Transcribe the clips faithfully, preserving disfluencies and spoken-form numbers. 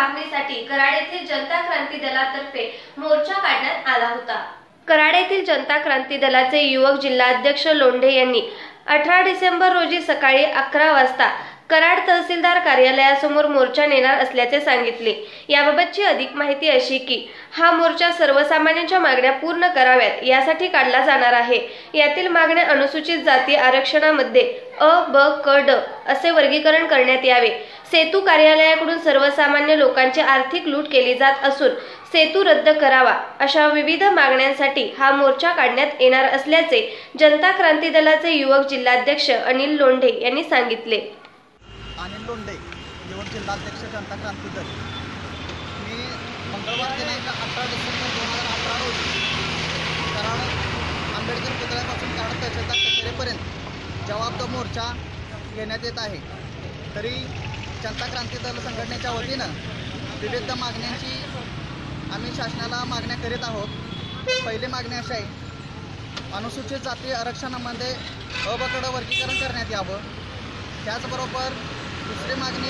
मागणीसाठी कराड येथील जनता क्रांती दलातर्फे मोर्चा काढण्यात आला होता। कराड येथील जनता क्रांती दलाचे युवक जिल्हाध्यक्ष लोंढे यांनी अठरा डिसेंबर रोजी सकाळी अकरा वाजता कराड तहसीलदार कार्यालयासमोर मोर्चा नेणार असल्याचे सांगितले। याबाबतची अधिक माहिती अशी की हा मोर्चा सर्वसामान्यांच्या मागण्या पूर्ण कराव्यात यासाठी काढला जाणार आहे। यातील मागण्या अनुसूचित जाती आरक्षणामध्ये अ, ब, क, ड असे वर्गीकरण करण्यात यावे। सेतू कार्यालयाकडून सर्वसामान्य लोकांची आर्थिक लूट केली जात असून सेतू रद्द करावा अशा विविध मागण्यांसाठी हा मोर्चा काढण्यात येणार असल्याचे जनता क्रांती दलाचे युवक जिल्हाध्यक्ष अनिल लोंढे यांनी सांगितले। अनिल लोंढे, युवक जिल्हाध्यक्ष जनता क्रांती दल। मी मंगळवार दिनांक अठरा डिसेंबर दोन हजार अठरा रोजी कराड आंबेडकर पुतळ्यापासून कराड तहसीलदार कचेरीपर्यंत जवाब दो मोर्चा घेण्यात येत आहे। तरी जनता क्रांती दल संघटनेच्या वतीनं विविध मागण्यांची आम्ही शासनाला मागण्या करीत आहोत। पहिली मागणी अशी आहे, अनुसूचित जाती आरक्षणामध्ये अ, ब, क, ड वर्गीकरण करण्यात यावं। त्याचबरोबर दुसरी मागणी,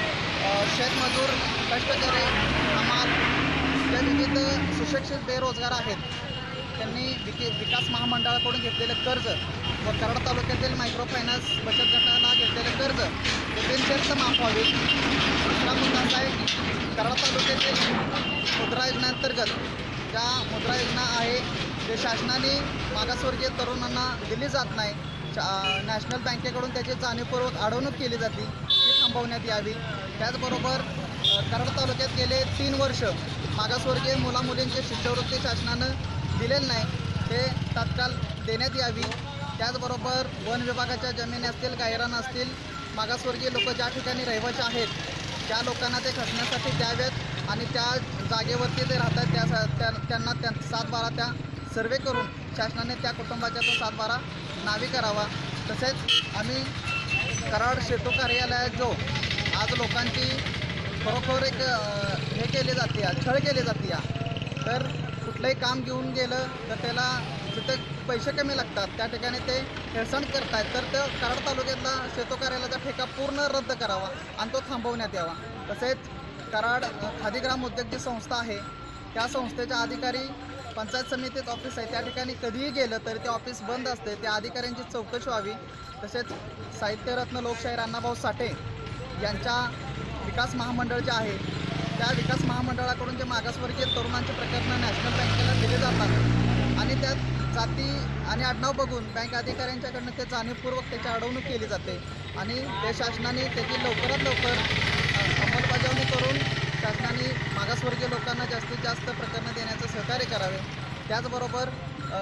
शेतमजूर, कष्टकरी, हमाल या विविध सुशिक्षित बेरोजगार आहेत, त्यांनी विके विकास महामंडळाकडून घेतलेलं कर्ज व कराड तालुक्यातील मायक्रो फायनान्स बचत गटाला घेतलेलं कर्ज ते बिनशर्त माफ व्हावे। दुसरा मुद्दा असा आहे, कराड तालुक्यातील मुद्रा योजनेअंतर्गत ज्या मुद्रा योजना आहे ते शासनाने मागासवर्गीय तरुणांना दिली जात नाही, नॅशनल बँकेकडून त्याची जाणीवपूर्वक अडवणूक केली जाते, ती थांबवण्यात यावी। त्याचबरोबर कराड तालुक्यात गेले तीन वर्ष मागासवर्गीय मुलामुलींची शिष्यवृत्ती शासनानं दिलेली नाही, ते तात्काळ देण्यात यावी। त्याचबरोबर वन विभागाच्या जमिनी असतील, गायरान असतील, मागासवर्गीय लोक ज्या ठिकाणी रहिवासी आहेत त्या लोकांना ते खचण्यासाठी द्याव्यात आणि त्या जागेवरती ते राहतात त्या, त्या त्यांना त्या सात बारा त्या सर्वे करून शासनाने त्या कुटुंबाच्या तो सात बारा नावी करावा। तसेच आम्ही कराड सेतू कार्यालयात जो आज लोकांची खरोखर एक हे केली जाते, छळ केली जाते, तर कुठलंही काम घेऊन गेलं तर त्याला जिथं पैसे कमी लागतात त्या ठिकाणी ते हेळसांड करतात, तर तो कराड तालुक्यातला सेतू कार्यालयाचा ठेका पूर्ण रद्द करावा आणि तो थांबवण्यात यावा। तसेच कराड खादीग्राम उद्योग जी संस्था आहे त्या संस्थेच्या अधिकारी पंचायत समितीत ऑफिस आहे, त्या ठिकाणी कधीही गेलं तरी ते ऑफिस बंद असते, त्या अधिकाऱ्यांची चौकशी व्हावी। तसेच साहित्यरत्न लोकशाहीर अण्णाभाऊ साठे यांच्या विकास महामंडळ जे आहे त्या विकास महामंडळाकडून जे मागासवर्गीय तरुणांची प्रकरणं नॅशनल बँकेला दिले जातात आणि त्यात जाती आणि आडनाव बघून बँक अधिकाऱ्यांच्याकडनं ते जाणीवपूर्वक त्याची अडवणूक केली जाते आणि ते शासनाने त्याची लवकरात लवकर अंमलबजावणी करून शासनाने मागासवर्गीय लोकांना जास्तीत जास्त प्रकरणं देण्याचं सहकार्य करावे। त्याचबरोबर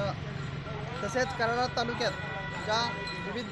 तसेच कराड तालुक्यात ज्या विविध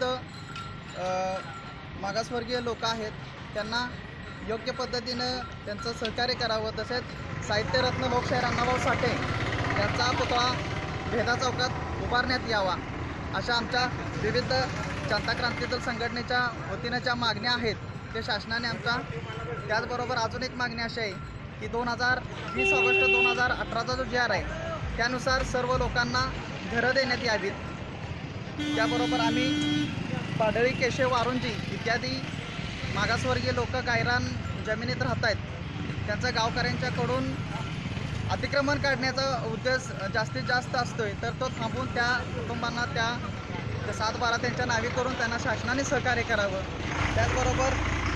मागासवर्गीय लोक आहेत त्यांना योग्य पद्धतीनं त्यांचं सहकार्य करावं। तसेच साहित्यरत्न लोकशाहीर अण्णाभाऊ साठे यांचा पुतळा भेदा चौकात उभारण्यात यावा, अशा आमच्या विविध जनता क्रांती दल संघटनेच्या वतीनं ज्या मागण्या आहेत ते शासनाने आमच्या। त्याचबरोबर अजून एक मागणी अशी आहे की दोन हजार वीस ऑगस्ट दोन हजार अठराचा जो जी आर आहे त्यानुसार सर्व लोकांना घरं देण्यात यावीत। त्याबरोबर आम्ही पाडळी, केशव, वारुंजी इत्यादी मागासवर्गीय लोक गायरान जमिनीत राहत आहेत, त्यांचा गावकऱ्यांच्याकडून अतिक्रमण काढण्याचा उद्देश जास्तीत जास्त असतोय, तर तो थांबवून त्या कुटुंबांना त्या सात बारा त्यांच्या नावी करून त्यांना शासनाने सहकार्य करावं। त्याचबरोबर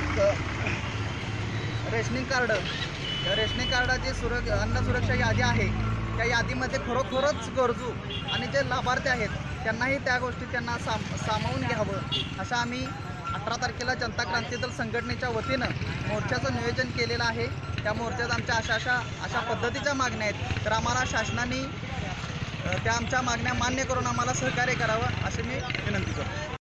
रेशनिंग कार्ड, रेशनिंग कार्डाची सुर अन्न सुरक्षा यादी आहे त्या यादीमध्ये खरोखरच गरजू आणि जे लाभार्थी आहेत त्यांनाही त्या गोष्टी त्यांना साम सामावून घ्यावं, अशा आम्ही अठरा तारखेला जनता क्रांती दल संघटनेच्या वतीनं मोर्चाचं नियोजन केलेलं आहे। त्या मोर्चात आमच्या अशा अशा अशा पद्धतीच्या मागण्या आहेत, तर आम्हाला शासनाने त्या आमच्या मागण्या मान्य करून आम्हाला सहकार्य करावं अशी मी विनंती करतो।